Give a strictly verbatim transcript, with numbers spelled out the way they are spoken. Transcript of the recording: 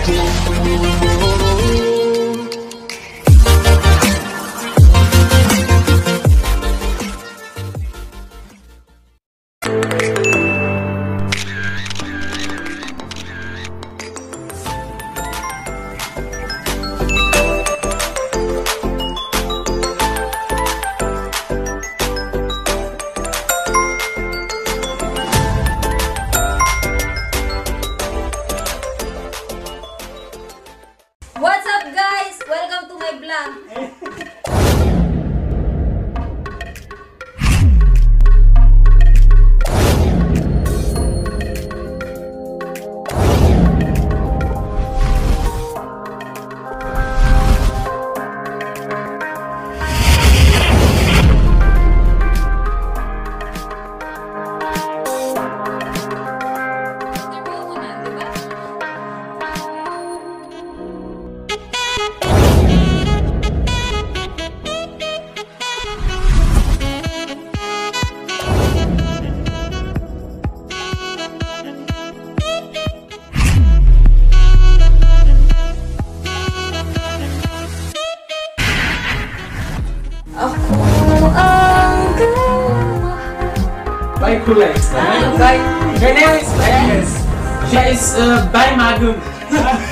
What's up guys? Welcome to my vlog. By Kulay. Ah, By, her name is Agnes. She is uh, by Magum.